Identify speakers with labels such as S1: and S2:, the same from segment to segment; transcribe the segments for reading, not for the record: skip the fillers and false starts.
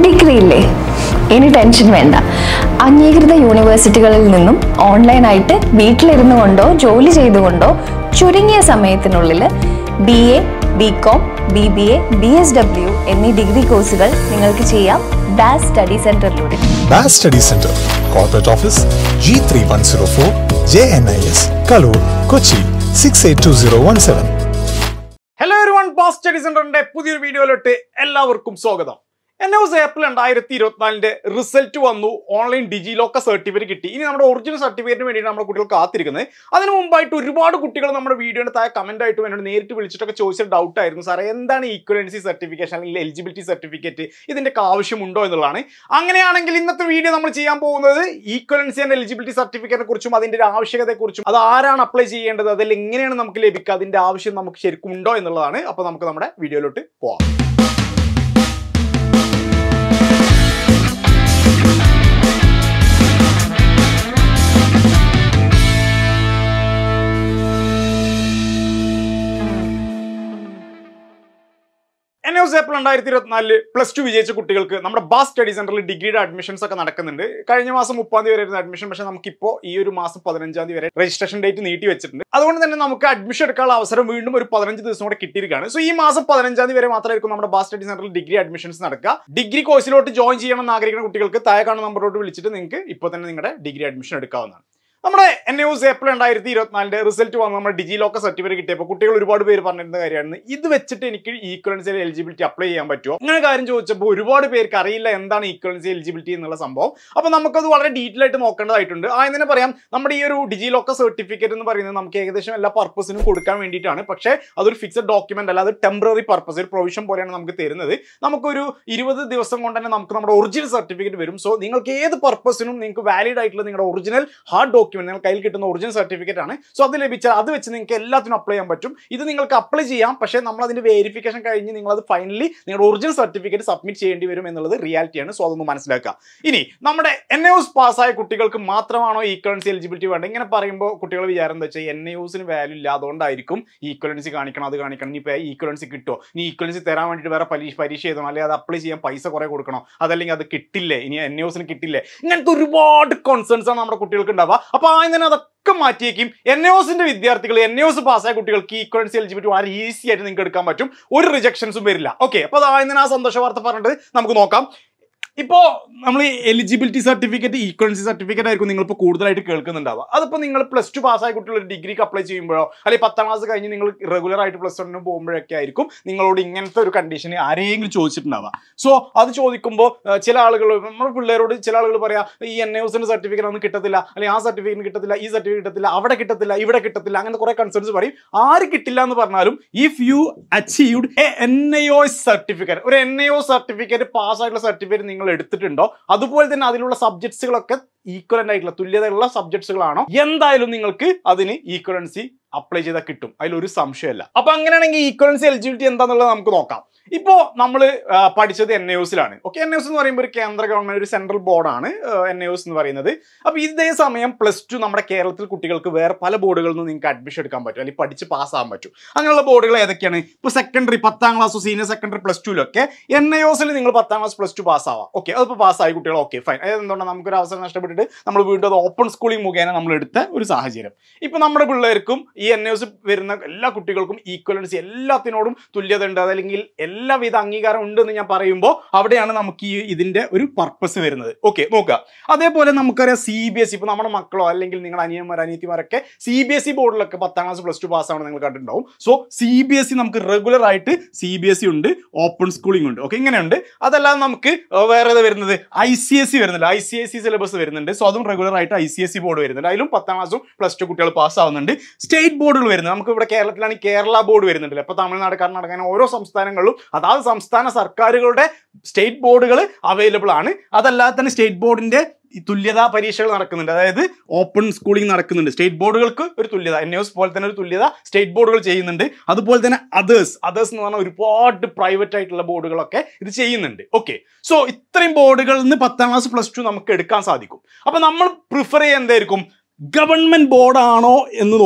S1: Degree ഇല്ലേ? ഇനി tension വേണ്ട. അംഗീകൃത യൂണിവേഴ്സിറ്റികളിൽ നിന്നും ഓൺലൈനായിട്ട് വീട്ടിലിരുന്നു കൊണ്ടോ ജോലി ചെയ്തുകൊണ്ടോ ചുരുങ്ങിയ സമയത്തിനുള്ളിൽ BA, BCom, BBA, BSW എന്നീ ഡിഗ്രി കോഴ്സുകൾ നിങ്ങൾക്ക് ചെയ്യാം ബാസ് സ്റ്റഡി സെന്ററിലൂടെ.
S2: ബാസ് study centre, corporate office, G3104, JNIS, Kalur, Kochi 682017.
S3: Hello everyone, ബാസ് സ്റ്റഡി സെന്ററിന്റെ പുതിയൊരു വീഡിയോയിലോട്ട് എല്ലാവർക്കും സ്വാഗതം. ഏപ്രിൽ 2024 റിസൾട്ട് വന്നു. ഓൺലൈൻ ഡിജി ലോക്കർ സർട്ടിഫിക്കറ്റ് കിട്ടി. ഇനി നമ്മുടെ ഒറിജിനൽ സർട്ടിഫിക്കറ്റിന് വേണ്ടിയിട്ട് നമ്മുടെ കുട്ടികൾ കാത്തിരിക്കുന്നത്. അതിന് മുമ്പായിട്ട് ഒരുപാട് കുട്ടികൾ നമ്മുടെ വീഡിയോയുടെ താഴെ കമന്റ് ആയിട്ട് എന്നോട് നേരിട്ട് വിളിച്ചിട്ടൊക്കെ ചോദിച്ച ഡൗട്ട് ആയിരുന്നു, സാറേ എന്താണ് ഈക്വലൻസി സർട്ടിഫിക്കേഷൻ അല്ലെങ്കിൽ എലിജിബിലിറ്റി സർട്ടിഫിക്കറ്റ്, ഇതിന്റെ ആവശ്യമുണ്ടോ എന്നുള്ളതാണ്. അങ്ങനെയാണെങ്കിൽ ഇന്നത്തെ വീഡിയോ നമ്മൾ ചെയ്യാൻ പോകുന്നത് ഈക്വലൻസി ആൻഡ് എലിജിബിലിറ്റി സർട്ടിഫിക്കറ്റിനെ കുറിച്ചും അതിന്റെ ആവശ്യകതയെക്കുറിച്ചും, അത് ആരാണ് അപ്ലൈ ചെയ്യേണ്ടത്, അതിൽ എങ്ങനെയാണ് നമുക്ക് ലഭിക്കുക, അതിന്റെ ആവശ്യം നമുക്ക് ശരിക്കും ഉണ്ടോ എന്നുള്ളതാണ്. അപ്പോൾ നമുക്ക് നമ്മുടെ വീഡിയോയിലോട്ട് പോവാം. ഏപ്രിൽ 2024 +2 വിജയിച്ച കുട്ടികൾക്ക് നമ്മുടെ ബാസ് സ്റ്റഡി സെന്ററിൽ ഡിഗ്രിയുടെ അഡ്മിഷൻസ് ഒക്കെ നടക്കുന്നുണ്ട്. കഴിഞ്ഞ മാസം 30 വരെ ആയിരുന്നു അഡ്മിഷൻ, പക്ഷേ നമുക്കിപ്പോൾ ഈ ഒരു മാസം 15 വരെ രജിസ്ട്രേഷൻ ഡേറ്റ് നീട്ടി വെച്ചിട്ടുണ്ട്. അതുകൊണ്ട് തന്നെ നമുക്ക് അഡ്മിഷൻ എടുക്കാനുള്ള അവസരം വീണ്ടും ഒരു 15 ദിവസം കൂടെ കിട്ടിയിരിക്കുകയാണ്. സോ ഈ മാസം 15 വരെ മാത്രമായിരിക്കും നമ്മുടെ ബാസ് സ്റ്റഡി സെന്ററിൽ ഡിഗ്രി അഡ്മിഷൻസ് നടക്കുക. ഡിഗ്രി കോഴ്സിലോട്ട് ജോയിൻ ചെയ്യണം എന്ന് ആഗ്രഹിക്കുന്ന കുട്ടികൾക്ക് താഴെ കാണുന്ന നമ്പറിലോട്ട് വിളിച്ചിട്ട് നിങ്ങൾക്ക് ഇപ്പോൾ തന്നെ നിങ്ങളുടെ ഡിഗ്രി അഡ്മിഷൻ എടുക്കാവുന്നതാണ്. നമ്മുടെ ഏപ്രിൽ 2024 റിസൾട്ട് വന്ന് നമ്മുടെ ഡിജി ലോക്കർ സർട്ടിഫിക്കറ്റ് കിട്ടിയപ്പോൾ കുട്ടികൾ ഒരുപാട് പേര് പറഞ്ഞിരുന്ന കാര്യമാണ്, ഇത് വെച്ചിട്ട് എനിക്ക് ഈക്വലൻസി എലിജിബിലിറ്റി അപ്ലൈ ചെയ്യാൻ പറ്റുമോ? അങ്ങനെ കാര്യം ചോദിച്ചപ്പോൾ ഒരുപാട് പേർക്ക് അറിയില്ല എന്താണ് ഈക്വലൻസി എലിജിബിലിറ്റി എന്നുള്ള സംഭവം. അപ്പോൾ നമുക്കത് വളരെ ഡീറ്റെയിൽ ആയിട്ട് നോക്കേണ്ടതായിട്ടുണ്ട്. ആദ്യം തന്നെ പറയാം, നമ്മുടെ ഈ ഒരു ഡിജി ലോക്കർ സർട്ടിഫിക്കറ്റ് എന്ന് പറയുന്നത് നമുക്ക് ഏകദേശം എല്ലാ പർപ്പസിനും കൊടുക്കാൻ വേണ്ടിയിട്ടാണ്. പക്ഷേ അതൊരു ഫിക്സഡ് ഡോക്യുമെന്റ് അല്ല, അത് ടെമ്പററി പർപ്പസ്, ഒരു പ്രൊവിഷൻ പോലെയാണ് നമുക്ക് തരുന്നത്. നമുക്കൊരു 20 ദിവസം കൊണ്ട് തന്നെ നമുക്ക് നമ്മുടെ ഒറിജിനൽ സർട്ടിഫിക്കറ്റ് വരും. സോ നിങ്ങൾക്ക് ഏത് പർപ്പസിനും നിങ്ങൾക്ക് വാലിഡ് ആയിട്ടുള്ള നിങ്ങളുടെ ഒറിജിനൽ ഹാർഡ് ഡോക്യുമെന്റ് നിങ്ങൾ കയ്യിൽ കിട്ടുന്ന ഒറിജിനൽ സർട്ടിഫിക്കറ്റ് ആണ്. സോ അത് ലഭിച്ചാൽ അത് വെച്ച് നിങ്ങൾക്ക് എല്ലാത്തിനും അപ്ലൈ ചെയ്യാൻ പറ്റും. ഇത് നിങ്ങൾക്ക് അപ്ലൈ ചെയ്യാം, പക്ഷേ നമ്മൾ അതിന്റെ വെരിഫിക്കേഷൻ കഴിഞ്ഞ് നിങ്ങൾ അത് ഫൈനലി നിങ്ങളുടെ ഒറിജിനൽ സർട്ടിഫിക്കറ്റ് സബ്മിറ്റ് ചെയ്യേണ്ടി വരും എന്നുള്ളത് റിയാലിറ്റിയാണ്. സോ അതൊന്ന് മനസ്സിലാക്കുക. ഇനി നമ്മുടെ NIOS പാസ്സായ കുട്ടികൾക്ക് മാത്രമാണോ ഈക്വലൻസി എലിജിബിലിറ്റി വേണ്ടത്? ഇങ്ങനെ പറയുമ്പോൾ കുട്ടികൾ വിചാരം എന്താ വെച്ചാൽ NIOSന് വാല്യൂ ഇല്ല, അതുകൊണ്ടായിരിക്കും ഈക്വലൻസി കാണിക്കണം, അത് കാണിക്കണം. ഇനി ഇപ്പോൾ ഈക്വലൻസി കിട്ടുമോ, ഇനി ഈക്വലൻസി തരാൻ വേണ്ടിയിട്ട് വേറെ പരീക്ഷ എഴുതണം, അല്ലെങ്കിൽ അത് അപ്ലൈ ചെയ്യാൻ പൈസ കുറേ കൊടുക്കണോ, അതല്ലെങ്കിൽ അത് കിട്ടില്ലേ, ഇനി NIOSന് കിട്ടില്ലേ, ഇങ്ങനത്തെ ഒരുപാട് കോൺസേൺസ് ആണ് നമ്മുടെ കുട്ടികൾക്ക് ഉണ്ടാവുക. അപ്പോൾ ആദ്യം അതൊക്കെ മാറ്റിയേക്കും. NIOSന്റെ വിദ്യാർത്ഥികൾ, NIOS പാസ്സായ കുട്ടികൾക്ക് ഈക്വലൻസി എലിജിബിലിറ്റി വളരെ ഈസി ആയിട്ട് നിങ്ങൾക്ക് എടുക്കാൻ പറ്റും. ഒരു റിജക്ഷൻസും വരില്ല. ഓക്കെ, അപ്പോൾ അത് ആദ്യം തന്നെ ആ സന്തോഷ വാർത്ത പറഞ്ഞിട്ട് നമുക്ക് നോക്കാം. ഇപ്പോൾ നമ്മൾ എലിജിബിലിറ്റി സർട്ടിഫിക്കറ്റ്, ഈക്വലൻസി സർട്ടിഫിക്കറ്റ് ആയിരിക്കും നിങ്ങളിപ്പോൾ കൂടുതലായിട്ട് കേൾക്കുന്നുണ്ടാവുക. അതിപ്പോൾ നിങ്ങൾ +2 പാസ്സായ കുട്ടികൾ ഒരു ഡിഗ്രിക്ക് അപ്ലൈ ചെയ്യുമ്പോഴോ അല്ലെങ്കിൽ 10ാം ക്ലാസ് കഴിഞ്ഞ് നിങ്ങൾ റെഗുലർ ആയിട്ട് +1 പോകുമ്പോഴൊക്കെ ആയിരിക്കും നിങ്ങളോട് ഇങ്ങനത്തെ ഒരു കണ്ടീഷൻ ആരെങ്കിലും ചോദിച്ചിട്ടുണ്ടാവുക. സോ അത് ചോദിക്കുമ്പോൾ ചില ആളുകൾ, നമ്മുടെ പിള്ളേരോട് ചില ആളുകൾ പറയാം, ഈ NIOSന്റെ സർട്ടിഫിക്കറ്റ് ഒന്നും കിട്ടത്തില്ല, അല്ലെങ്കിൽ ആ സർട്ടിഫിക്കറ്റ് കിട്ടത്തില്ല, ഈ സർട്ടിഫിക്കറ്റ് കിട്ടത്തില്ല, അവിടെ കിട്ടത്തില്ല, ഇവിടെ കിട്ടത്തില്ല, അങ്ങനെ കുറേ കൺസേൺസ് പറയും. ആര് കിട്ടില്ല എന്ന് പറഞ്ഞാലും if you achieved a NIOS certificate, ഒരു NIOS സർട്ടിഫിക്കറ്റ് പാസ്സായിട്ടുള്ള സർട്ടിഫിക്കറ്റ് നിങ്ങൾ എടുത്തിട്ടുണ്ടോ, അതുപോലെ തന്നെ അതിലുള്ള സബ്ജക്ട്സുകളൊക്കെ ഈക്വലന്റ് ആയിട്ടുള്ള തുല്യതയുള്ള സബ്ജക്ട്സുകളാണോ, എന്തായാലും നിങ്ങൾക്ക് അതിന് ഈക്വലൻസി അപ്ലൈ ചെയ്താൽ കിട്ടും, അതിലൊരു സംശയമല്ല. അപ്പൊ അങ്ങനെയാണെങ്കിൽ ഈക്വലൻസി എലിജിബിലിറ്റി എന്താണെന്നുള്ളത് നമുക്ക് നോക്കാം. ഇപ്പോൾ നമ്മൾ പഠിച്ചത് NIOSലാണ്. ഓക്കെ, NIOS എന്ന് പറയുമ്പോൾ ഒരു കേന്ദ്ര ഗവൺമെന്റ്, ഒരു സെൻട്രൽ ബോർഡാണ് NIOS എന്ന് പറയുന്നത്. അപ്പോൾ ഇതേ സമയം +2 നമ്മുടെ കേരളത്തിൽ കുട്ടികൾക്ക് വേറെ പല ബോർഡുകളിൽ നിന്ന് നിങ്ങൾക്ക് അഡ്മിഷൻ എടുക്കാൻ പറ്റും, അല്ലെങ്കിൽ പഠിച്ച് പാസ്സാകാൻ പറ്റും. അങ്ങനെയുള്ള ബോർഡുകൾ ഏതൊക്കെയാണ്? ഇപ്പോൾ സെക്കൻഡറി 10ാം ക്ലാസ്, സീനിയർ സെക്കൻഡറി +2ലൊക്കെ NIOSൽ നിങ്ങൾ 10ാം ക്ലാസ് +2 പാസ്സാവാം. ഓക്കെ, അതിപ്പോൾ പാസ്സായി കുട്ടികൾ, ഓക്കെ ഫൈൻ. എന്തുകൊണ്ടാണ് നമുക്കൊരു അവസരം നഷ്ടപ്പെട്ടിട്ട് നമ്മൾ വീണ്ടും അത് ഓപ്പൺ സ്കൂളിംഗ് മുഖേന നമ്മൾ എടുത്ത ഒരു സാഹചര്യം. ഇപ്പോൾ നമ്മുടെ പിള്ളേർക്കും ഈ NIOS വരുന്ന എല്ലാ കുട്ടികൾക്കും ഈക്വലൻസി എല്ലാത്തിനോടും തുല്യത ഉണ്ട്, അതല്ലെങ്കിൽ എല്ലാവിധ അംഗീകാരം ഉണ്ടെന്ന് ഞാൻ പറയുമ്പോൾ അവിടെയാണ് നമുക്ക് ഈ ഇതിന്റെ ഒരു പർപ്പസ് വരുന്നത്. ഓക്കെ, നോക്കുക. അതേപോലെ നമുക്കറിയാം CBSE, ഇപ്പോൾ നമ്മുടെ മക്കളോ അല്ലെങ്കിൽ നിങ്ങളുടെ അനിയത്തിമാരൊക്കെ CBSE ബോർഡിലൊക്കെ 10ാം ക്ലാസ് +2 പാസ്സാവണം നിങ്ങൾ കണ്ടിട്ടുണ്ടാവും. സോ CBSE നമുക്ക് റെഗുലർ ആയിട്ട് CBSE ഉണ്ട്, ഓപ്പൺ സ്കൂളിംഗ് ഉണ്ട്. ഓക്കെ, ഇങ്ങനെയുണ്ട്. അതല്ലാതെ നമുക്ക് വേറെ വരുന്നത് ICSE വരുന്നുണ്ട്, ICSE സിലബസ് വരുന്നുണ്ട്. സോ അതും റെഗുലർ ആയിട്ട് ICSE ബോർഡ് വരുന്നുണ്ട്. അതിലും 10ാം ക്ലാസും +2 കുട്ടികൾ പാസ്സാവുന്നുണ്ട്. സ്റ്റേറ്റ് ബോർഡുകൾ വരുന്നത്, നമുക്ക് ഇവിടെ കേരളത്തിലാണ് കേരള ബോർഡ് വരുന്നുണ്ട്. അപ്പോൾ തമിഴ്നാട്, കർണാടക, അങ്ങനെ ഓരോ സംസ്ഥാനങ്ങളിലും അതാത് സംസ്ഥാന സർക്കാരുകളുടെ സ്റ്റേറ്റ് ബോർഡുകൾ അവൈലബിൾ ആണ്. അതല്ലാതെ തന്നെ സ്റ്റേറ്റ് ബോർഡിന്റെ തുല്യതാ പരീക്ഷകൾ നടക്കുന്നുണ്ട്, അതായത് ഓപ്പൺ സ്കൂളിംഗ് നടക്കുന്നുണ്ട്. സ്റ്റേറ്റ് ബോർഡുകൾക്ക് ഒരു തുല്യത, NIOS പോലെ തന്നെ ഒരു തുല്യത സ്റ്റേറ്റ് ബോർഡുകൾ ചെയ്യുന്നുണ്ട്. അതുപോലെ തന്നെ അതേഴ്സ് എന്ന് പറഞ്ഞാൽ ഒരുപാട് പ്രൈവറ്റ് ആയിട്ടുള്ള ബോർഡുകളൊക്കെ ഇത് ചെയ്യുന്നുണ്ട്. ഓക്കെ, സോ ഇത്രയും ബോർഡുകളിൽ നിന്ന് 10ാം ക്ലാസ് +2 നമുക്ക് എടുക്കാൻ സാധിക്കും. അപ്പോൾ നമ്മൾ പ്രിഫർ ചെയ്യുക എന്തായിരിക്കും? ഗവൺമെന്റ് ബോർഡാണോ എന്ന് നോക്കാം.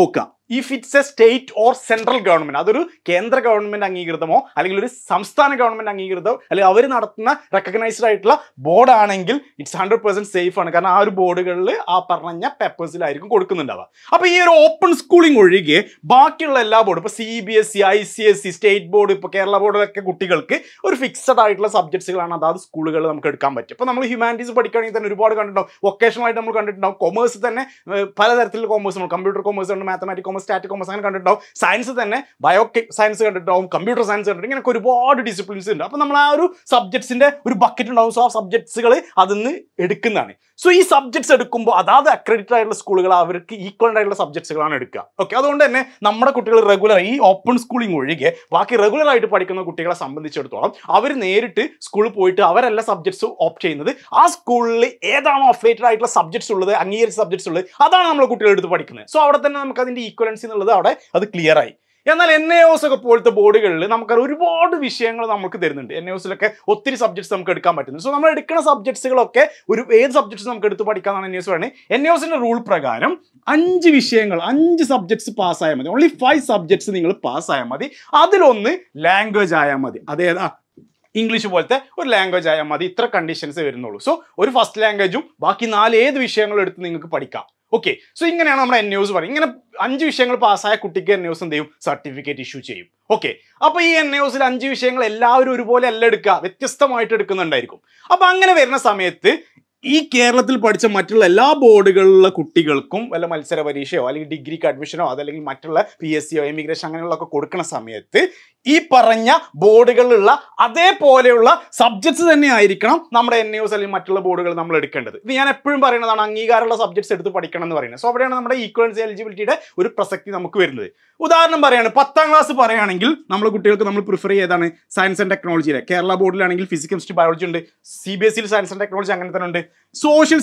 S3: If it's a state or central government, അതൊരു കേന്ദ്ര ഗവൺമെന്റ് അംഗീകൃതമോ അല്ലെങ്കിൽ ഒരു സംസ്ഥാന ഗവൺമെന്റ് അംഗീകൃതമോ അല്ലെങ്കിൽ അവർ നടത്തുന്ന റെക്കഗ്നൈസ്ഡ് ആയിട്ടുള്ള ബോർഡ് ആണെങ്കിൽ ഇറ്റ്സ് 100% സേഫ് ആണ്. കാരണം ആ ഒരു ബോർഡുകളിൽ ആ പറഞ്ഞ പേപ്പേഴ്സിലായിരിക്കും കൊടുക്കുന്നുണ്ടാവുക. അപ്പൊ ഈ ഒരു ഓപ്പൺ സ്കൂളിംഗ് ഒഴികെ ബാക്കിയുള്ള എല്ലാ ബോർഡും ഇപ്പൊ CBSE, ICSE, സ്റ്റേറ്റ് ബോർഡ്, ഇപ്പൊ കേരള ബോർഡിലൊക്കെ കുട്ടികൾക്ക് ഒരു ഫിക്സഡ് ആയിട്ടുള്ള സബ്ജക്ട്സുകളാണ് അതാത് സ്കൂളുകളിൽ നമുക്ക് എടുക്കാൻ പറ്റും. ഇപ്പൊ നമ്മൾ ഹ്യൂമാനിറ്റീസ് പഠിക്കുകയാണെങ്കിൽ തന്നെ ഒരുപാട് കണ്ടിട്ടുണ്ടാവും, വൊക്കേഷണൽ ആയിട്ട് നമ്മൾ കണ്ടിട്ടുണ്ടാവും. കൊമേഴ്സ് തന്നെ പലതരത്തിലുള്ള കോമേഴ്സ് ഉണ്ട്, കമ്പ്യൂട്ടർ കോമേഴ്സ് ഉണ്ട്, മാത്തമാറ്റിക് കോമേഴ്സ്, സ്റ്റാറ്റിക് കോമേഴ്സ് അങ്ങനെ കണ്ടിട്ടുണ്ടാവും. സയൻസ് തന്നെ ബയോ സയൻസ് കണ്ടിട്ടുണ്ടാവും, കമ്പ്യൂട്ടർ സയൻസ് കണ്ടിട്ട് ഇങ്ങനെ ഒരുപാട് ഡിസിപ്ലിൻസ് ഉണ്ട്. അപ്പൊ നമ്മൾ ആ ഒരു സബ്ജക്ട്സിന്റെ ഒരു ബക്കറ്റ് ഉണ്ടാവും. സോ ആ സബ്ജക്ട്സുകൾ അതിന്ന് എടുക്കുന്നതാണ്. സോ ഈ സബ്ജക്ട്സ് എടുക്കുമ്പോൾ അതാത് അക്രഡിറ്റഡ് ആയിട്ടുള്ള സ്കൂളുകൾ അവർക്ക് ഈക്വലന്റ് ആയിട്ടുള്ള സബ്ജക്ട്സുകളാണ് എടുക്കുക. ഓക്കെ, അതുകൊണ്ട് തന്നെ നമ്മുടെ കുട്ടികൾ റെഗുലർ ഈ ഓപ്പൺ സ്കൂളിംഗ് ഒഴികെ ബാക്കി റെഗുലർ ആയിട്ട് പഠിക്കുന്ന കുട്ടികളെ സംബന്ധിച്ചിടത്തോളം അവർ നേരിട്ട് സ്കൂളിൽ പോയിട്ട് അവരെല്ലാ സബ്ജക്ട്സും ഓപ്റ്റ് ചെയ്യുന്നത് ആ സ്കൂളിൽ ഏതാണോ അഫിലിയേറ്റഡ് ആയിട്ടുള്ള സബ്ജക്ട്സ് ഉള്ളത്, അംഗീകരിച്ച സബ്ജക്ട്സ് ഉള്ളത്, അതാണ് നമ്മൾ കുട്ടികൾ എടുത്ത് പഠിക്കുന്നത്. സോ അവിടെ തന്നെ നമുക്ക് അതിന്റെ ഈക്വലൻസി എന്നുള്ളത് അവിടെ അത് ക്ലിയർ ആയി. എന്നാൽ NIOS ഒക്കെ പോലത്തെ ബോർഡുകളിൽ നമുക്ക് ഒരുപാട് വിഷയങ്ങൾ നമുക്ക് തരുന്നുണ്ട്. NIOSലൊക്കെ ഒത്തിരി സബ്ജക്ട്സ് നമുക്ക് എടുക്കാൻ പറ്റുന്നു. സോ നമ്മൾ എടുക്കുന്ന സബ്ജക്ട്സുകളൊക്കെ ഏത് സബ്ജക്ട്സ് നമുക്ക് എടുത്ത് പഠിക്കാമെന്നാണ് NIOS പറയുന്നത്. NIOSന്റെ റൂൾ പ്രകാരം 5 വിഷയങ്ങൾ 5 സബ്ജക്ട്സ് പാസ്സായാൽ മതി. ഓൺലി 5 സബ്ജക്ട്സ് നിങ്ങൾ പാസ്സായാൽ മതി. അതിലൊന്ന് ലാംഗ്വേജ് ആയാൽ മതി. അതേതാ? ഇംഗ്ലീഷ് പോലത്തെ ഒരു ലാംഗ്വേജ് ആയാൽ മതി. ഇത്ര കണ്ടീഷൻസ് വരുന്നുള്ളൂ. സോ ഒരു ഫസ്റ്റ് ലാംഗ്വേജും ബാക്കി 4 ഏത് വിഷയങ്ങളും എടുത്ത് നിങ്ങൾക്ക് പഠിക്കാം. ഓക്കെ, സോ ഇങ്ങനെയാണ് നമ്മുടെ NIOS പറയും. ഇങ്ങനെ 5 വിഷയങ്ങൾ പാസ്സായ കുട്ടിക്ക് NIOS എന്ത് ചെയ്യും? സർട്ടിഫിക്കറ്റ് ഇഷ്യൂ ചെയ്യും. ഓക്കെ, അപ്പൊ ഈ NIOSൽ 5 വിഷയങ്ങൾ എല്ലാവരും ഒരുപോലെ അല്ല എടുക്കുക, വ്യത്യസ്തമായിട്ട് എടുക്കുന്നുണ്ടായിരിക്കും. അപ്പൊ അങ്ങനെ വരുന്ന സമയത്ത് ഈ കേരളത്തിൽ പഠിച്ച മറ്റുള്ള എല്ലാ ബോർഡുകളിലുള്ള കുട്ടികൾക്കും വല്ല മത്സര പരീക്ഷയോ അല്ലെങ്കിൽ ഡിഗ്രിക്ക് അഡ്മിഷനോ അതല്ലെങ്കിൽ മറ്റുള്ള PSCയോ എമിഗ്രേഷൻ അങ്ങനെയുള്ളതൊക്കെ കൊടുക്കുന്ന സമയത്ത് ഈ പറഞ്ഞ ബോർഡുകളിലുള്ള അതേപോലെയുള്ള സബ്ജക്ട്സ് തന്നെ ആയിരിക്കണം നമ്മുടെ NIOS അല്ലെങ്കിൽ മറ്റുള്ള ബോർഡുകൾ നമ്മൾ എടുക്കേണ്ടത്. ഇത് ഞാൻ എപ്പോഴും പറയുന്നതാണ്, അംഗീകാരമുള്ള സബ്ജക്ട്സ് എടുത്ത് പഠിക്കണം എന്ന് പറയുന്നത്. സോ അവിടെയാണ് നമ്മുടെ ഈക്വലൻസി എലിജിബിലിറ്റിയുടെ ഒരു പ്രസക്തി നമുക്ക് വരുന്നത്. ഉദാഹരണം പറയുകയാണ്, 10ാം ക്ലാസ് പറയുകയാണെങ്കിൽ നമ്മുടെ കുട്ടികൾക്ക് നമ്മൾ പ്രിഫർ ചെയ്താണ് സയൻസ് ആൻഡ് ടെക്നോളജിയിലെ. കേരള ബോർഡിലാണെങ്കിൽ ഫിസിക്സ്, കെമിസ്ട്രി, ബയോളജി ഉണ്ട്. CBSEയിൽ സയൻസ് ആൻഡ് ടെക്നോളജി അങ്ങനെ തന്നെ ഉണ്ട്. സോഷ്യൽ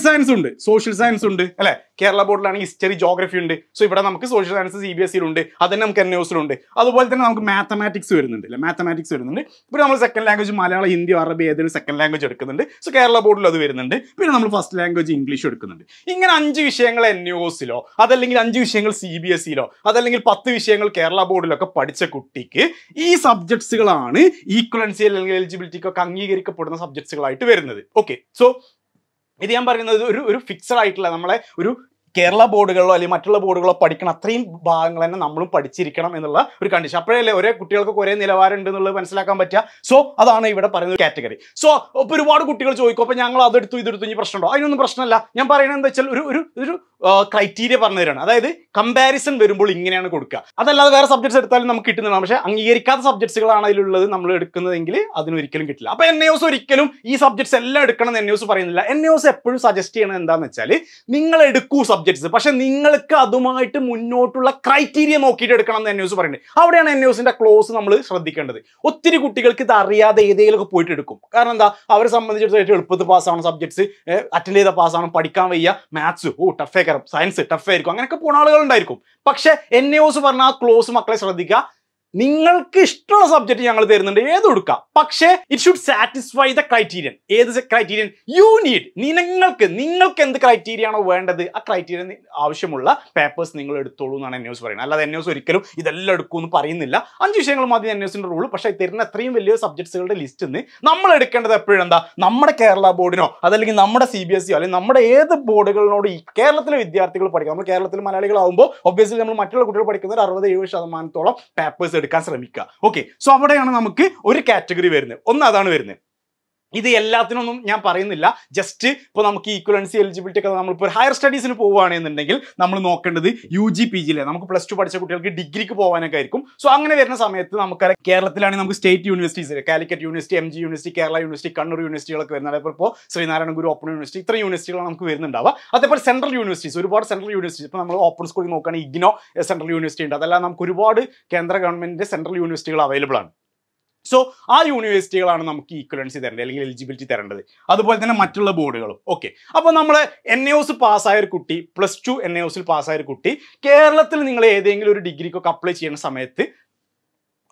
S3: സയൻസ് ഉണ്ട് അല്ലെ. കേരള ബോർഡിലാണെങ്കിൽ ഹിസ്റ്ററി, ജോഗ്രഫി ഉണ്ട്. സോ ഇവിടെ നമുക്ക് സോഷ്യൽ സയൻസ് CBSEയിലുണ്ട്, അത് തന്നെ നമുക്ക് NIOSലുണ്ട്. അതുപോലെ തന്നെ നമുക്ക് മാത്തമാറ്റിക്സ് വരുന്നുണ്ട് അല്ലെ, പിന്നെ നമ്മൾ സെക്കൻഡ് ലാംഗ്വേജ് മലയാളം, ഹിന്ദി, അറബി ഏതെങ്കിലും സെക്കൻഡ് ലാംഗ്വേജ് എടുക്കുന്നുണ്ട്. സോ കേരള ബോർഡിൽ അത് വരുന്നുണ്ട്. പിന്നെ നമ്മൾ ഫസ്റ്റ് ലാംഗ്വേജ് ഇംഗ്ലീഷ് എടുക്കുന്നുണ്ട്. ഇങ്ങനെ 5 വിഷയങ്ങൾ NIOSലോ അതല്ലെങ്കിൽ 5 വിഷയങ്ങൾ CBSEയിലോ അതല്ലെങ്കിൽ 10 വിഷയങ്ങൾ കേരള ബോർഡിലൊക്കെ പഠിച്ച കുട്ടിക്ക് ഈ സബ്ജക്ട്സുകളാണ് ഈക്വലൻസി അല്ലെങ്കിൽ എലിജിബിലിറ്റിക്കൊക്കെ അംഗീകരിക്കപ്പെടുന്ന സബ്ജക്ട്സുകളായിട്ട് വരുന്നത്. ഓക്കെ, സോ ഇത് ഞാൻ പറയുന്നത് ഒരു ഫിക്സഡ് ആയിട്ടുള്ള നമ്മളെ ഒരു കേരള ബോർഡുകളോ അല്ലെങ്കിൽ മറ്റുള്ള ബോർഡുകളോ പഠിക്കണം അത്രയും ഭാഗങ്ങൾ തന്നെ നമ്മളും പഠിച്ചിരിക്കണം എന്നുള്ള ഒരു കണ്ടീഷൻ. അപ്പോഴല്ലേ ഒരേ കുട്ടികൾക്ക് ഒരേ നിലവാരം ഉണ്ട് എന്നുള്ളത് മനസ്സിലാക്കാൻ പറ്റുക. സോ അതാണ് ഇവിടെ പറയുന്ന കാറ്റഗറി. സോ ഇപ്പോൾ ഒരുപാട് കുട്ടികൾ ചോദിക്കും, അപ്പോൾ ഞങ്ങൾ അതെടുത്തു ഇതെടുത്തു ഇനി പ്രശ്നമുണ്ടോ? അതിനൊന്നും പ്രശ്നമല്ല. ഞാൻ പറയുന്നത് എന്താ വെച്ചാൽ ഒരു ക്രൈറ്റീരിയ പറഞ്ഞു തരാണ്. അതായത് കമ്പാരിസൺ വരുമ്പോൾ ഇങ്ങനെയാണ് കൊടുക്കുക. അതല്ലാതെ വേറെ സബ്ജക്ട്സ് എടുത്താലും നമുക്ക് കിട്ടുന്നതാണ്. പക്ഷേ അംഗീകരിക്കാത്ത സബ്ജക്ട്സുകളാണ് അതിലുള്ളത് നമ്മൾ എടുക്കുന്നതെങ്കിൽ അതിനൊരിക്കലും കിട്ടില്ല. അപ്പോൾ NIOS ഒരിക്കലും ഈ സബ്ജക്ട്സ് എല്ലാം എടുക്കണം എന്ന് NIOS പറയുന്നില്ല. NIOS എപ്പോഴും സജസ്റ്റ് ചെയ്യണത് എന്താണെന്ന് വെച്ചാൽ നിങ്ങൾ എടുക്കൂ സബ്ജക്ട്സ്, പക്ഷെ നിങ്ങൾക്ക് അതുമായിട്ട് മുന്നോട്ടുള്ള ക്രൈറ്റീരിയ നോക്കിയിട്ട് എടുക്കണം എന്ന് NIOS പറയുന്നത്. അവിടെയാണ് NIOSന്റെ ക്ലോസ് നമ്മൾ ശ്രദ്ധിക്കേണ്ടത്. ഒത്തിരി കുട്ടികൾക്ക് ഇത് അറിയാതെ ഏതെങ്കിലുമൊക്കെ പോയിട്ട് എടുക്കും. കാരണം എന്താ, അവരെ സംബന്ധിച്ചിടത്തോളം എളുപ്പത്തിൽ പാസ്സാവണം, സബ്ജക്ട്സ് അറ്റൻഡ് ചെയ്ത പാസ്സാവണം, പഠിക്കാൻ വയ്യ, മാത്സ് ടഫേ കയറും, സയൻസ് ടഫ് ആയിരിക്കും, അങ്ങനെയൊക്കെ പോണ ആളുകളുണ്ടായിരിക്കും. പക്ഷെ NIOS പറഞ്ഞ ആ ക്ലോസ് മക്കളെ ശ്രദ്ധിക്കുക, നിങ്ങൾക്ക് ഇഷ്ടമുള്ള സബ്ജക്ട് ഞങ്ങൾ തരുന്നുണ്ട്, ഏത് എടുക്കാം, പക്ഷേ it should satisfy the criterion. ഏത് ക്രൈറ്റീരിയൻ യു നീഡ്? നിങ്ങൾക്ക് എന്ത് ക്രൈറ്റീരിയ ആണോ വേണ്ടത് ആ ക്രൈറ്റീരിയൻ ആവശ്യമുള്ള പേപ്പേഴ്സ് നിങ്ങൾ എടുത്തോളൂ എന്നാണ് NIOS പറയുന്നത്. അല്ലാതെ NIOS ഒരിക്കലും ഇതെല്ലാം എടുക്കുമെന്ന് പറയുന്നില്ല. 5 വിഷയങ്ങൾ മതി NIOSന്റെ റൂൾ. പക്ഷേ തരുന്ന അത്രയും വലിയ സബ്ജക്ട്സുകളുടെ ലിസ്റ്റ് നിന്ന് നമ്മൾ എടുക്കേണ്ടത് എപ്പോഴെന്താ, നമ്മുടെ കേരള ബോർഡിനോ അതല്ലെങ്കിൽ നമ്മുടെ CBSEയോ അല്ലെങ്കിൽ നമ്മുടെ ഏത് ബോർഡുകളിനോട് ഈ കേരളത്തിലെ വിദ്യാർത്ഥികൾ പഠിക്കാം. നമ്മൾ കേരളത്തിൽ മലയാളികളാകുമ്പോൾ ഒബ്വിയസ്ലി നമ്മൾ മറ്റുള്ള കുട്ടികൾ പഠിക്കുന്നത് 60-70% പേപ്പേഴ്സ് എടുക്കാൻ ശ്രമിക്കുക. ഓക്കെ, സോ അവിടെയാണ് നമുക്ക് ഒരു കാറ്റഗറി വരുന്നത്. ഒന്ന് അതാണ് വരുന്നത്. ഇത് എല്ലാത്തിനൊന്നും ഞാൻ പറയുന്നില്ല. ജസ്റ്റ് ഇപ്പോൾ നമുക്ക് ഈക്വലൻസി എലിജിബിലിറ്റി ഒക്കെ നമ്മളിപ്പോൾ ഹയർ സ്റ്റഡീസിന് പോവുകയാണെന്നുണ്ടെങ്കിൽ നമ്മൾ നോക്കേണ്ടത് UG PGയിലെ നമുക്ക് +2 പഠിച്ച കുട്ടികൾക്ക് ഡിഗ്രിക്ക് പോകാനൊക്കെ ആയിരിക്കും. സോ അങ്ങനെ വരുന്ന സമയത്ത് നമുക്ക് കേരളത്തിലാണെങ്കിൽ നമുക്ക് state universities, Calicut university, MG university, Kerala university, Kannur യൂണിവേഴ്സിറ്റികളൊക്കെ വരുന്നത്. അതേപോലെ ഇപ്പോൾ ശ്രീനാരായണ ഗുരു ഓപ്പൺ യൂണിവേഴ്സിറ്റി, ഇത്ര യൂണിവേഴ്സിറ്റികളാണ് നമുക്ക് വരുന്നുണ്ടാവുക. അതേപോലെ സെൻട്രൽ യൂണിവേഴ്സിറ്റീസ്, ഒരുപാട് സെൻട്രൽ യൂണിവേഴ്സിറ്റി ഇപ്പോൾ നമ്മൾ ഓപ്പൺ സ്കൂളിൽ നോക്കുകയാണെങ്കിൽ IGNO സെൻട്രൽ യൂണിവേഴ്സിറ്റി ഉണ്ട്. അതല്ല നമുക്ക് ഒരുപാട് കേന്ദ്ര ഗവൺമെൻറ്റിൻ്റെ സെൻട്രൽ യൂണിവേഴ്സിറ്റികൾ അവൈലബിൾ ആണ്. സോ ആ യൂണിവേഴ്സിറ്റികളാണ് നമുക്ക് ഈക്വലൻസി തരേണ്ടത് അല്ലെങ്കിൽ എലിജിബിലിറ്റി തരേണ്ടത്. അതുപോലെ തന്നെ മറ്റുള്ള ബോർഡുകളും. ഓക്കെ, അപ്പോൾ നമ്മൾ NIOS പാസ്സായ ഒരു കുട്ടി, +2 NIOSൽ പാസ്സായ ഒരു കുട്ടി കേരളത്തിൽ നിങ്ങൾ ഏതെങ്കിലും ഒരു ഡിഗ്രിക്കൊക്കെ അപ്ലൈ ചെയ്യുന്ന സമയത്ത്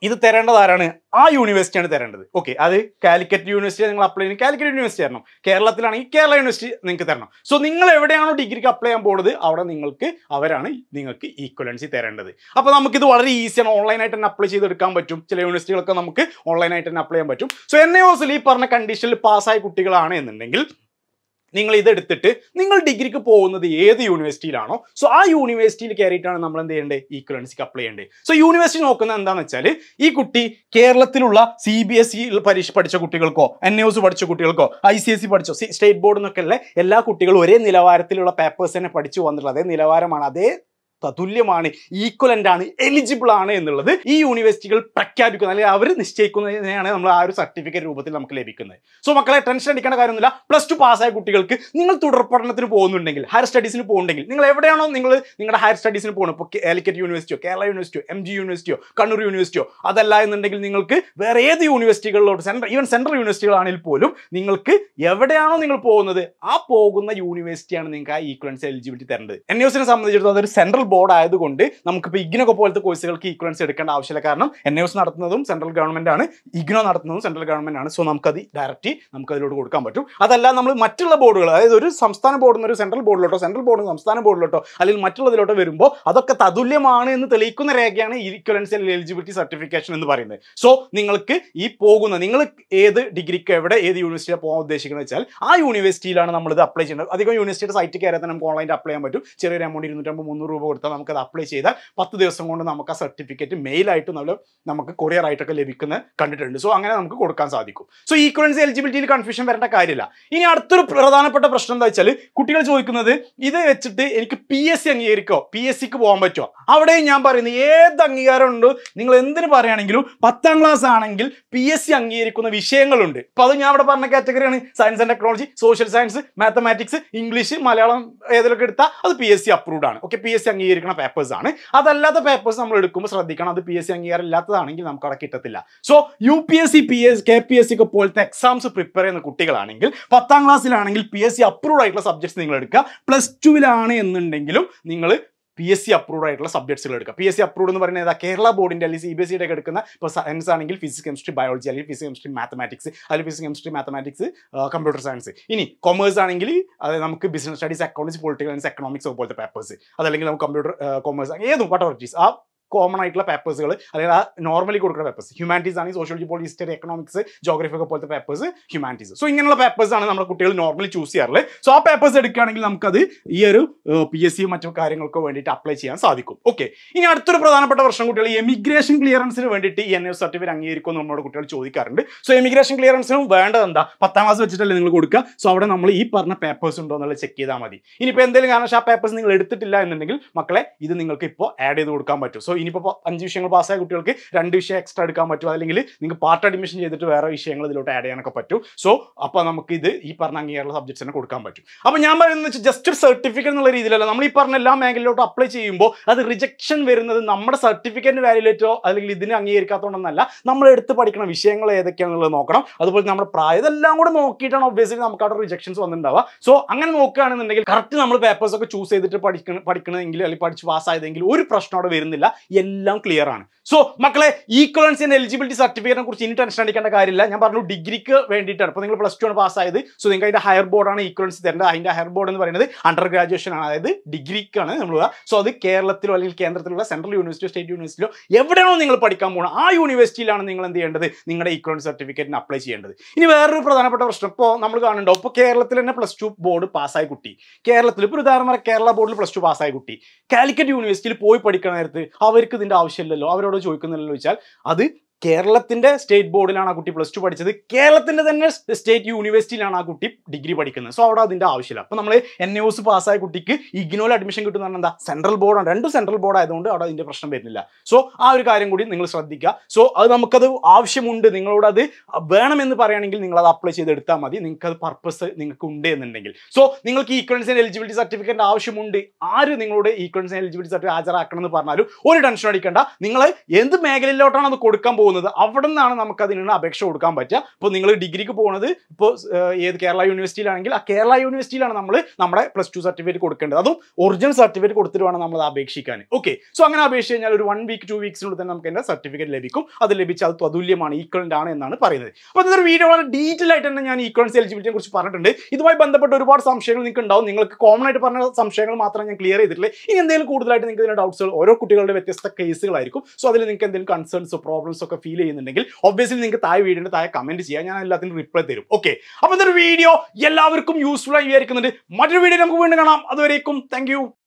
S3: ഇത് തരേണ്ടത് ആരാണ്? ആ യൂണിവേഴ്സിറ്റിയാണ് തരേണ്ടത്. ഓക്കെ, അത് കാലിക്കറ്റ് യൂണിവേഴ്സിറ്റി നിങ്ങൾ അപ്ലൈ ചെയ്യുന്നത് കാലിക്കറ്റ് യൂണിവേഴ്സിറ്റി തരണം, കേരളത്തിലാണെങ്കിൽ കേരള യൂണിവേഴ്സിറ്റി നിങ്ങൾക്ക് തരണം. സോ നിങ്ങൾ എവിടെയാണോ ഡിഗ്രിക്ക് അപ്ലൈ ചെയ്യാൻ പോകുന്നത് അവിടെ അവരാണ് നിങ്ങൾക്ക് ഈക്വലൻസി തരേണ്ടത്. അപ്പോൾ നമുക്കിത് വളരെ ഈസിയാണ്, ഓൺലൈനായിട്ട് തന്നെ അപ്ലൈ ചെയ്തെടുക്കാൻ പറ്റും. ചില യൂണിവേഴ്സിറ്റികളൊക്കെ നമുക്ക് ഓൺലൈനായിട്ട് തന്നെ അപ്ലൈ ചെയ്യാൻ പറ്റും. സോ NIOSൽ ഈ പറഞ്ഞ കണ്ടീഷനിൽ പാസ്സായ കുട്ടികളാണ് എന്നുണ്ടെങ്കിൽ നിങ്ങൾ ഇതെടുത്തിട്ട് നിങ്ങൾ ഡിഗ്രിക്ക് പോകുന്നത് ഏത് യൂണിവേഴ്സിറ്റിയിലാണോ സോ ആ യൂണിവേഴ്സിറ്റിയിൽ കയറിയിട്ടാണ് നമ്മൾ എന്ത് ചെയ്യേണ്ടത്? ഈക്വലൻസിക്ക് അപ്ലൈ ചെയ്യേണ്ടത്. സോ യൂണിവേഴ്സിറ്റി നോക്കുന്നത് എന്താണെന്ന് വെച്ചാൽ ഈ കുട്ടി കേരളത്തിലുള്ള CBSE പരീക്ഷ പഠിച്ച കുട്ടികൾക്കോ NIOS പഠിച്ച കുട്ടികൾക്കോ ICSE പഠിച്ചോ സ്റ്റേറ്റ് ബോർഡ് എന്നൊക്കെ ഉള്ള എല്ലാ കുട്ടികളും ഒരേ നിലവാരത്തിലുള്ള പേപ്പേഴ്സ് തന്നെ പഠിച്ചു വന്നിട്ടുള്ളത്, അതേ നിലവാരമാണ്, അതേ തുല്യമാണ്, ഈക്വലന്റ് ആണ്, എലിജിബിൾ ആണ് എന്നുള്ളത് ഈ യൂണിവേഴ്സിറ്റികൾ പ്രഖ്യാപിക്കുന്നത് അല്ലെങ്കിൽ അവർ നിശ്ചയിക്കുന്നതിനെയാണ് നമ്മൾ ആ ഒരു സർട്ടിഫിക്കറ്റ് രൂപത്തിൽ നമുക്ക് ലഭിക്കുന്നത്. സോ മക്കളെ ടെൻഷൻ അടിക്കേണ്ട കാര്യമൊന്നുമില്ല. +2 പാസ്സായ കുട്ടികൾക്ക് നിങ്ങൾ തുടർ പഠനത്തിന് പോകുന്നുണ്ടെങ്കിൽ, ഹയർ സ്റ്റഡീസിന് പോകുന്നുണ്ടെങ്കിൽ, നിങ്ങൾ എവിടെയാണോ നിങ്ങളുടെ ഹയർ സ്റ്റഡീസിന് പോകുന്നത്, ഇപ്പോൾ കാലിക്കറ്റ് യൂണിവേഴ്സിറ്റിയോ കേരള യൂണിവേഴ്സിറ്റിയോ MG യൂണിവേഴ്സിറ്റിയോ കണ്ണൂർ യൂണിവേഴ്സിറ്റിയോ അതല്ല എന്നുണ്ടെങ്കിൽ നിങ്ങൾക്ക് വേറെ ഏത് യൂണിവേഴ്സിറ്റികളിലോട്ട് സെൻട്രൽ യൂണിവേഴ്സിറ്റികളാണെങ്കിൽ പോലും നിങ്ങൾക്ക് എവിടെയാണോ നിങ്ങൾ പോകുന്നത് ആ പോകുന്ന യൂണിവേഴ്സിറ്റിയാണ് നിങ്ങൾക്ക് ആ ഈക്വലൻസി എലിജിബിലിറ്റി തരേണ്ടത്. NIOSനെ സംബന്ധിച്ചിടത്തോളം അതൊരു സെൻട്രൽ ബോർഡ് ആയതുകൊണ്ട് നമുക്കിപ്പോൾ ഇഗ്നോ പോലത്തെ കോഴ്സുകൾക്ക് ഈക്വലൻസി എടുക്കേണ്ട ആവശ്യമില്ല. കാരണം NIOS നടത്തുന്നതും സെൻട്രൽ ഗവൺമെന്റ് ആണ്, ഇഗ്നോ നടത്തുന്നതും സെൻട്രൽ ഗവൺമെന്റ് ആണ്. സോ നമുക്കത് ഡയറക്റ്റ് നമുക്കതിലോട്ട് കൊടുക്കാൻ പറ്റും. അതല്ല നമ്മൾ മറ്റുള്ള ബോർഡുകൾ, അതായത് ഒരു സംസ്ഥാന ബോർഡിൽ നിന്ന് ഒരു സെൻട്രൽ ബോർഡിലോട്ടോ സെൻട്രൽ ബോർഡിൽ നിന്ന് സംസ്ഥാന ബോർഡിലോട്ടോ അല്ലെങ്കിൽ മറ്റുള്ളതിലോട്ടോ വരുമ്പോൾ അതൊക്കെ തതുല്യമാണ് എന്ന് തെളിയിക്കുന്ന രേഖയാണ് ഈക്വലൻസി എലിജിബിലിറ്റി സർട്ടിഫിക്കേഷൻ എന്ന് പറയുന്നത്. സോ നിങ്ങൾക്ക് ഈ പോകുന്ന നിങ്ങൾ ഏത് ഡിഗ്രിക്ക് എവിടെ ഏത് യൂണിവേഴ്സിറ്റിയിൽ പോകാൻ ഉദ്ദേശിക്കുന്നത് വെച്ചാൽ ആ യൂണിവേഴ്സിറ്റിയിലാണ് നമ്മളിത് അപ്ലൈ ചെയ്യുന്നത്. അധികം യൂണിവേഴ്സിറ്റിയുടെ സൈറ്റിൽ കയറാൻ നമുക്ക് ഓൺലൈനിൽ അപ്ലൈ ചെയ്യാൻ പറ്റും. ചെറിയൊരു എമൗണ്ട് 250-300 രൂപ കൊടുത്താൽ നമുക്കത് അപ്ലൈ ചെയ്താൽ 10 ദിവസം കൊണ്ട് നമുക്ക് ആ സർട്ടിഫിക്കറ്റ് മെയിലായിട്ട് നമുക്ക് കൊറിയർ ആയിട്ടൊക്കെ ലഭിക്കുന്നത് കണ്ടിട്ടുണ്ട്. സോ അങ്ങനെ നമുക്ക് കൊടുക്കാൻ സാധിക്കും. സോ ഈക്വലൻസി എലിജിബിലിറ്റിയിൽ കൺഫ്യൂഷൻ വരേണ്ട കാര്യമില്ല. ഇനി അടുത്തൊരു പ്രധാനപ്പെട്ട പ്രശ്നം എന്താ വെച്ചാൽ കുട്ടികൾ ചോദിക്കുന്നത് ഇത് വെച്ചിട്ട് എനിക്ക് PSC അംഗീകരിക്കോ, PSCക്ക് പോകാൻ പറ്റുമോ? അവിടെ ഞാൻ പറയുന്നത് ഏത് അംഗീകാരം ഉണ്ടോ നിങ്ങൾ എന്തിനു പറയുകയാണെങ്കിലും 10ാം ക്ലാസ് ആണെങ്കിൽ PSC അംഗീകരിക്കുന്ന വിഷയങ്ങളുണ്ട്. അപ്പോൾ അത് ഞാൻ അവിടെ പറഞ്ഞ കാറ്റഗറിയാണ് science and technology, social science, mathematics, English, Malayalam ഏതൊക്കെ എടുത്താൽ അത് PSC അപ്രൂവ്ഡ് ആണ്. ഓക്കെ, PSC അംഗീകരിക്കുന്ന പേപ്പേഴ്സ് ആണ്. അതല്ലാത്ത പേപ്പേഴ്സ് നമ്മൾ എടുക്കുമ്പോൾ ശ്രദ്ധിക്കണം, അത് PSC അംഗീകാരം ഇല്ലാത്തതാണെങ്കിൽ നമുക്ക് അവിടെ കിട്ടത്തില്ല. സോ UPSC, KPSC ഒക്കെ പോലത്തെ എക്സാംസ് പ്രിപ്പയർ ചെയ്യുന്ന കുട്ടികളാണെങ്കിൽ 10ാം ക്ലാസ്സിലാണെങ്കിൽ PSC അപ്രൂവ്ഡ് ആയിട്ടുള്ള സബ്ജക്ട്സ് നിങ്ങൾ എടുക്കുക. +2 എന്നുണ്ടെങ്കിലും നിങ്ങൾ PSC അപ്രൂവ്ഡ് ആയിട്ടുള്ള സബ്ജക്ട്സുകൾ എടുക്കുക. PSC അപ്രൂവ്ഡ് എന്ന് പറയുന്നത് ഏതാ? കേരള ബോർഡിൻ്റെ അല്ലെങ്കിൽ CBSEയുടെ ഒക്കെ എടുക്കുന്ന ഇപ്പോൾ സയൻസ് ആണെങ്കിൽ ഫിസിക്സ്, കെമിസ്ട്രി, ബയോളജി, അല്ലെങ്കിൽ ഫിസിക്സ്, കെമിസ്ട്രി, മാത്തമാറ്റിക്സ്, അല്ലെങ്കിൽ physics, chemistry, mathematics, computer science. ഇനി കൊമേഴ്സ് ആണെങ്കിൽ അത് നമുക്ക് business studies, accounts, political science, economics പോലത്തെ പേപ്പേഴ്സ്, അതല്ലെങ്കിൽ നമുക്ക് കമ്പ്യൂട്ടർ കൊമേഴ്സ്, ഏതും വാട്ടർ ആ കോമൺ ആയിട്ടുള്ള പേപ്പേഴ്സുകൾ അല്ലെങ്കിൽ ആ നോർമലി കൊടുക്കുന്ന പേപ്പേഴ്സ്. ഹ്യൂമാനിറ്റീസ് ആണെങ്കിൽ sociology, polity, history, economics, geography ഒക്കെ പോലത്തെ പേപ്പേഴ്സ് ഹ്യൂമാനിറ്റീസ്. സോ ഇങ്ങനെയുള്ള പേപ്പേഴ്സ് ആണ് നമ്മുടെ കുട്ടികൾ നോർമലി ചൂസ് ചെയ്യാറുള്ളത്. സോ ആ പേപ്പേഴ്സ് എടുക്കുകയാണെങ്കിൽ നമുക്കത് ഈ ഒരു PSC മറ്റു കാര്യങ്ങൾക്ക് വേണ്ടിയിട്ട് അപ്ലൈ ചെയ്യാൻ സാധിക്കും. ഓക്കെ, ഇനി അടുത്തൊരു പ്രധാനപ്പെട്ട പ്രശ്നം കുട്ടികൾ എമിഗ്രേഷൻ ക്ലിയറൻസിന് വേണ്ടിയിട്ട് ഈ NIOS സർട്ടിഫിക്കറ്റ് അംഗീകരിക്കുമെന്ന് നമ്മുടെ കുട്ടികൾ ചോദിക്കാറുണ്ട്. സോ എമിഗ്രേഷൻ ക്ലിയറൻസിനും വേണ്ടത് എന്താ? 10ാം ക്ലാസ് വെച്ചിട്ടല്ലേ നിങ്ങൾ കൊടുക്കുക. സോ അവിടെ നമ്മൾ ഈ പറഞ്ഞ പേപ്പേഴ്സ് ഉണ്ടോ എന്നുള്ളത് ചെക്ക് ചെയ്താൽ മതി. ഇനിയിപ്പോൾ എന്തെങ്കിലും കാരണം ആ പേപ്പേഴ്സ് നിങ്ങൾ എടുത്തിട്ടില്ല എന്നുണ്ടെങ്കിൽ മക്കളെ ഇത് നിങ്ങൾക്ക് ഇപ്പോൾ ആഡ് ചെയ്ത് കൊടുക്കാൻ പറ്റും. സോ ഇനിയിപ്പോൾ 5 വിഷയങ്ങൾ പാസ്സായ കുട്ടികൾക്ക് 2 വിഷയം എക്സ്ട്രാ എടുക്കാൻ പറ്റും, അല്ലെങ്കിൽ നിങ്ങൾക്ക് പാർട്ട് അഡ്മിഷൻ ചെയ്തിട്ട് വേറെ വിഷയങ്ങൾ ഇതിലോട്ട് ആഡ് ചെയ്യാനൊക്കെ പറ്റും. സോ അപ്പോൾ നമുക്ക് ഇത് ഈ പറഞ്ഞ അംഗീകാരമുള്ള സബ്ജക്ട്സ് തന്നെ കൊടുക്കാൻ പറ്റും. അപ്പോൾ ഞാൻ പറയുന്നത് വെച്ചാൽ ജസ്റ്റ് ഒരു സർട്ടിഫിക്കറ്റ് എന്നുള്ള രീതിയിലല്ല, നമ്മൾ ഈ പറഞ്ഞ എല്ലാ മേഖലയിലോട്ട് അപ്ലൈ ചെയ്യുമ്പോൾ അത് റിജക്ഷൻ വരുന്നത് നമ്മുടെ സർട്ടിഫിക്കറ്റിന് വാല്യുലേറ്റോ അല്ലെങ്കിൽ ഇതിന് അംഗീകരിക്കാത്തതുകൊണ്ടൊന്നല്ല, നമ്മൾ എടുത്ത് പഠിക്കുന്ന വിഷയങ്ങൾ ഏതൊക്കെയാണെന്നുള്ളത് നോക്കണം. അതുപോലെ നമ്മുടെ പ്രായം ഇതെല്ലാം കൂടെ നോക്കിയിട്ടാണ് ഒബ്വിയസ്ലി നമുക്ക് അവിടെ റിജക്ഷൻസ് വന്നിട്ടുണ്ടാവുക. സോ അങ്ങനെ നോക്കുകയാണെന്നുണ്ടെങ്കിൽ കറക്റ്റ് നമ്മൾ പേപ്പേഴ്സ് ഒക്കെ ചൂസ് ചെയ്തിട്ട് പഠിക്കണമെങ്കിൽ അല്ലെങ്കിൽ പഠിച്ച് പാസ്സായതെങ്കിൽ ഒരു പ്രശ്നം അവിടെ വരുന്നില്ല, എല്ലാം ക്ലിയർ ആണ്. സോ മക്കളെ ഈക്വലൻസി ആൻഡ് എലിജിബിലിറ്റി സർട്ടിഫിക്കറ്റിനെ കുറിച്ച് ഇനി ടെൻഷൻ അടിക്കേണ്ട കാര്യമില്ല. ഞാൻ പറഞ്ഞു ഡിഗ്രിക്ക് വേണ്ടിയിട്ടാണ്. ഇപ്പോൾ നിങ്ങൾ +2 ആണ് പാസ്സായത്. സോ നിങ്ങൾക്ക് അതിൻ്റെ ഹയർ ബോർഡാണ് ഈക്വലൻസി തരേണ്ടത്. അതിൻ്റെ ഹയർ ബോർഡ് എന്ന് പറയുന്നത് അണ്ടർ ഗ്രാജുവേഷൻ ആണ്, അതായത് ഡിഗ്രിക്കാണ് നമ്മൾ. സോ അത് കേരളത്തിലോ അല്ലെങ്കിൽ കേന്ദ്രത്തിലുള്ള സെൻട്രൽ യൂണിവേഴ്സിറ്റിയോ സ്റ്റേറ്റ് യൂണിവേഴ്സിറ്റിയോ എവിടെയാണോ നിങ്ങൾ പഠിക്കാൻ പോകുന്നത് ആ യൂണിവേഴ്സിറ്റിയിലാണ് നിങ്ങൾ എന്ത് ചെയ്യേണ്ടത്? നിങ്ങളുടെ ഈക്വലൻസി സർട്ടിഫിക്കറ്റിന് അപ്ലൈ ചെയ്യേണ്ടത്. ഇനി വേറൊരു പ്രധാനപ്പെട്ട പ്രശ്നം ഇപ്പോൾ നമ്മൾ കാണുന്നുണ്ടോ, ഇപ്പോൾ കേരളത്തിൽ തന്നെ +2 ബോർഡ് പാസ്സായ കുട്ടി, കേരളത്തിൽ ഇപ്പോൾ ഉദാഹരണം കേരള ബോർഡിൽ +2 പാസ്സായ കുട്ടി കാലിക്കറ്റ് യൂണിവേഴ്സിറ്റിയിൽ പോയി പഠിക്കുന്ന നേരത്ത് അവർക്ക് ഇതിൻ്റെ ആവശ്യമില്ലല്ലോ, അവരോട് ചോദിക്കുന്നില്ലല്ലോ വെച്ചാൽ അത് കേരളത്തിന്റെ സ്റ്റേറ്റ് ബോർഡിലാണ് ആ കുട്ടി +2 പഠിച്ചത്, കേരളത്തിന്റെ തന്നെ സ്റ്റേറ്റ് യൂണിവേഴ്സിറ്റിയിലാണ് ആ കുട്ടി ഡിഗ്രി പഠിക്കുന്നത്. സോ അവിടെ അതിന്റെ ആവശ്യമില്ല. അപ്പോൾ നമ്മൾ NIOS പാസ്സായ കുട്ടിക്ക് ഇഗ്നോയിൽ അഡ്മിഷൻ കിട്ടുന്ന എന്താ? സെൻട്രൽ ബോർഡാണ്, 2 സെൻട്രൽ ബോർഡ് ആയതുകൊണ്ട് അവിടെ അതിന്റെ പ്രശ്നം വരുന്നില്ല. സോ ആ ഒരു കാര്യം കൂടി നിങ്ങൾ ശ്രദ്ധിക്കുക. സോ അത് നമുക്കത് ആവശ്യമുണ്ട്, നിങ്ങളോട് അത് വേണമെന്ന് പറയുകയാണെങ്കിൽ നിങ്ങൾ അത് അപ്ലൈ ചെയ്ത് എടുത്താൽ മതി, നിങ്ങൾക്ക് അത് പർപ്പസ് നിങ്ങൾക്ക് ഉണ്ട് എന്നുണ്ടെങ്കിൽ. സോ നിങ്ങൾക്ക് ഈക്വലൻസി ആൻഡ് എലിജിബിലിറ്റി സർട്ടിഫിക്കറ്റ് ആവശ്യമുണ്ട്, ആര് നിങ്ങളോട് ഈക്വലൻസി ആൻഡ് എലിജിബിലിറ്റി സർട്ടിഫിക്കറ്റ് ഹാജരാക്കണം എന്ന് പറഞ്ഞാലും ഒരു ടെൻഷൻ അടിക്കേണ്ട. നിങ്ങൾ എന്ത് മേഖലയിലോട്ടാണ് അത് കൊടുക്കാൻ പോകുന്നത് പോകുന്നത് അവിടെ നിന്നാണ് നമുക്ക് അതിനുള്ള അപേക്ഷ കൊടുക്കാൻ പറ്റുക. ഇപ്പോൾ നിങ്ങൾ ഡിഗ്രിക്ക് പോകുന്നത് ഇപ്പോൾ ഏത് കേരള യൂണിവേഴ്സിറ്റിയിലാണെങ്കിൽ ആ കേരള യൂണിവേഴ്സിറ്റിയിലാണ് നമ്മൾ നമ്മുടെ +2 സർട്ടിഫിക്കറ്റ് കൊടുക്കേണ്ടത്. അതും ഒറിജിനൽ സർട്ടിഫിക്കറ്റ് കൊടുത്തിട്ട് വേണം നമ്മൾ അപേക്ഷിക്കാൻ. ഓക്കെ, സോ അങ്ങനെ അപേക്ഷിച്ച് കഴിഞ്ഞാൽ ഒരു 1 വീക്ക് 2 വീക്സിനുള്ളിൽ തന്നെ നമുക്ക് എൻ്റെ സർട്ടിഫിക്കറ്റ് ലഭിക്കും. അത് ലഭിച്ചാൽ അത് തതുല്യമാണ്, ഈക്വലന്റ് ആണ് എന്നാണ് പറയുന്നത്. അപ്പോൾ ഇന്നൊരു വീഡിയോ വളരെ ഡീറ്റെയിൽ ആയിട്ട് തന്നെ ഞാൻ ഈക്വലൻസി എലിജിബിലിറ്റിയെ കുറിച്ച് പറഞ്ഞിട്ടുണ്ട്. ഇതുമായി ബന്ധപ്പെട്ട് ഒരുപാട് സംശയങ്ങൾ നിങ്ങൾക്ക് ഉണ്ടാവും. നിങ്ങൾക്ക് കോമൺ ആയിട്ട് പറഞ്ഞ സംശയങ്ങൾ മാത്രം ഞാൻ ക്ലിയർ ചെയ്തിട്ടില്ല. ഇനി എന്തെങ്കിലും കൂടുതലായിട്ട് നിങ്ങൾക്ക് ഇതിന്റെ ഡൗട്ട്സുകൾ ഓരോ കുട്ടികളുടെ വ്യത്യസ്ത കേസുകളായിരിക്കും. സോ അതിൽ നിങ്ങൾക്ക് എന്തെങ്കിലും കൺസേൺസോ പ്രോബ്ലംസോ ഒക്കെ ഫീൽ ചെയ്യുന്നുണ്ടെങ്കിൽ ഒബ്വിയസ്ലി നിങ്ങൾക്ക് വീഡിയോയുടെ താഴെ കമന്റ് ചെയ്യാം, ഞാൻ എല്ലാത്തിനും റിപ്ലൈ തരും. ഓക്കെ, അപ്പോൾ ഇതൊരു വീഡിയോ എല്ലാവർക്കും യൂസ്ഫുൾ ആയി വിചാരിക്കുന്നുണ്ട്. മറ്റൊരു വീഡിയോ നമുക്ക് വീണ്ടും കാണാം. അതുവരേക്കും താങ്ക് യു.